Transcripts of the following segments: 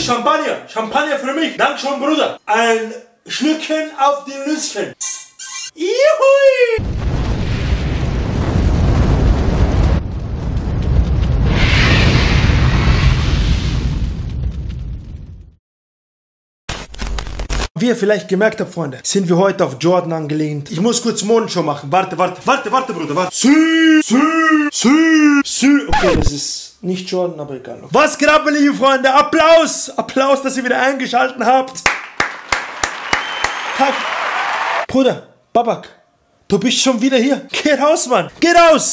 Champagner. Champagner für mich. Dankeschön, Bruder. Ein Schlückchen auf die Nüsschen. Juhui! Wie ihr vielleicht gemerkt habt, Freunde, sind wir heute auf Jordan angelehnt. Ich muss kurz Modenshow machen. Warte, Bruder, warte. Sü. Okay, das ist nicht Jordan, aber egal. Was geht ab, meine lieben Freunde? Applaus! Applaus, dass ihr wieder eingeschaltet habt. Tag. Bruder, Babak, du bist schon wieder hier. Geh raus, Mann. Geh raus!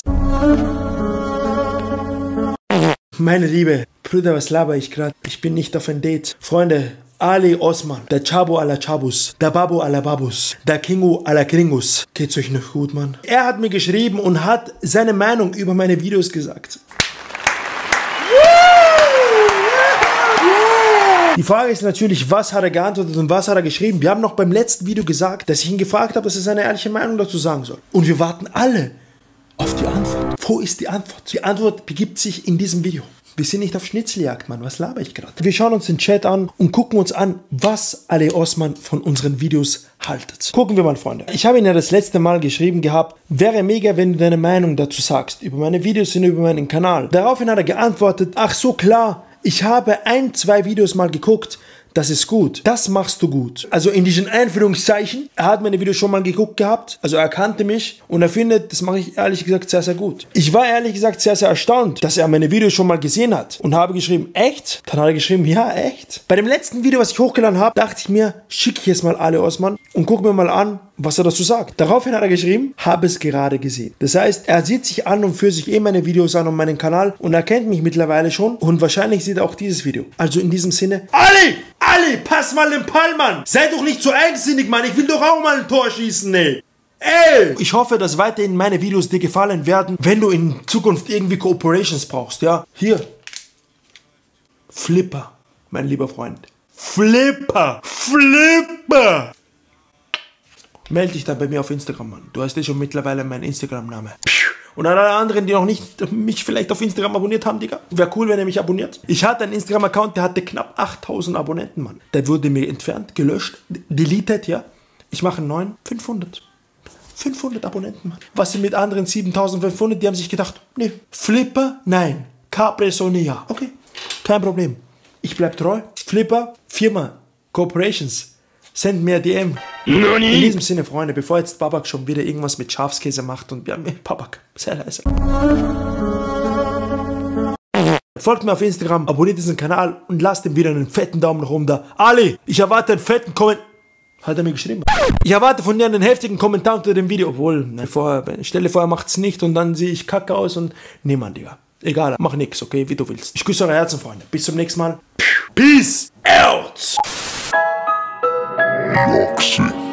Meine Liebe, Bruder, was laber ich gerade? Ich bin nicht auf ein Date. Freunde, Ali Osman, der Chabo aller Chabus, der Babu aller Babus, der Kingu aller Kringus. Geht's euch noch gut, Mann? Er hat mir geschrieben und hat seine Meinung über meine Videos gesagt. Die Frage ist natürlich, was hat er geantwortet und was hat er geschrieben? Wir haben noch beim letzten Video gesagt, dass ich ihn gefragt habe, dass er seine ehrliche Meinung dazu sagen soll. Und wir warten alle auf die Antwort. Wo ist die Antwort? Die Antwort begibt sich in diesem Video. Wir sind nicht auf Schnitzeljagd, Mann. Was laber ich gerade? Wir schauen uns den Chat an und gucken uns an, was Ali Osman von unseren Videos haltet. Gucken wir mal, Freunde. Ich habe ihn ja das letzte Mal geschrieben gehabt, wäre mega, wenn du deine Meinung dazu sagst. Über meine Videos und über meinen Kanal. Daraufhin hat er geantwortet, ach so, klar, ich habe 2 Videos mal geguckt. Das ist gut. Das machst du gut. Also in diesen Einführungszeichen, er hat meine Videos schon mal geguckt gehabt, also er kannte mich und er findet, das mache ich ehrlich gesagt sehr, sehr gut. Ich war ehrlich gesagt sehr, sehr erstaunt, dass er meine Videos schon mal gesehen hat und habe geschrieben, echt? Dann hat er geschrieben, ja, echt. Bei dem letzten Video, was ich hochgeladen habe, dachte ich mir, schicke ich jetzt mal Ali Osman und guck mir mal an, was er dazu sagt. Daraufhin hat er geschrieben, habe es gerade gesehen. Das heißt, er sieht sich an und für sich meine Videos an und meinen Kanal und er kennt mich mittlerweile schon und wahrscheinlich sieht er auch dieses Video. Also in diesem Sinne, Ali, pass mal den Ball, Mann. Sei doch nicht so eigensinnig, Mann. Ich will doch auch mal ein Tor schießen, ey. Ey! Ich hoffe, dass weiterhin meine Videos dir gefallen werden, wenn du in Zukunft irgendwie Cooperations brauchst, ja? Hier. Flipper, mein lieber Freund. Flipper! Melde dich dann bei mir auf Instagram, Mann. Du hast schon mittlerweile meinen Instagram-Name. Und an alle anderen, die noch nicht mich vielleicht auf Instagram abonniert haben, Digga. Wäre cool, wenn ihr mich abonniert. Ich hatte einen Instagram-Account, der hatte knapp 8000 Abonnenten, Mann. Der wurde mir entfernt, gelöscht, deleted, ja. Ich mache einen neuen, 500. 500 Abonnenten, Mann. Was sind mit anderen 7500? Die haben sich gedacht, nee, Flipper, nein. Capresonia. Okay, kein Problem. Ich bleib treu. Flipper, Firma, Corporations. Send mir DM. In diesem Sinne, Freunde, bevor jetzt Babak schon wieder irgendwas mit Schafskäse macht und wir haben Babak, sehr leise. Folgt mir auf Instagram, abonniert diesen Kanal und lasst ihm wieder einen fetten Daumen nach oben da. Ali, ich erwarte einen fetten Kommentar. Hat er mir geschrieben. Ich erwarte von dir einen heftigen Kommentar unter dem Video. Obwohl, stell dir vor, er macht's nicht und dann sehe ich kacke aus und niemand, Digga. Egal, mach nix, okay, wie du willst. Ich küsse eure Herzen, Freunde. Bis zum nächsten Mal. Peace out! Roxy.